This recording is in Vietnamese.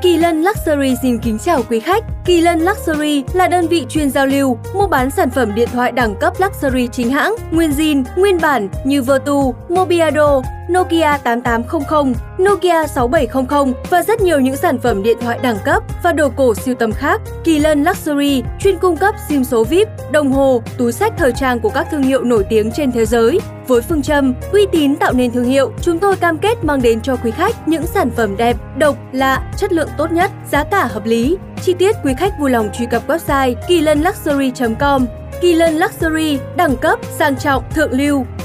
Kỳ Lân Luxury xin kính chào quý khách. Kỳ Lân Luxury là đơn vị chuyên giao lưu, mua bán sản phẩm điện thoại đẳng cấp luxury chính hãng, nguyên zin, nguyên bản như Vertu, Mobiado, Nokia 8800, Nokia 6700 và rất nhiều những sản phẩm điện thoại đẳng cấp và đồ cổ sưu tầm khác. Kỳ Lân Luxury chuyên cung cấp SIM số VIP, đồng hồ, túi xách thời trang của các thương hiệu nổi tiếng trên thế giới. Với phương châm uy tín tạo nên thương hiệu, chúng tôi cam kết mang đến cho quý khách những sản phẩm đẹp, độc, lạ, chất lượng tốt nhất, giá cả hợp lý. Chi tiết quý khách vui lòng truy cập website kilânluxury.com. Kỳ Lân Luxury, đẳng cấp, sang trọng, thượng lưu.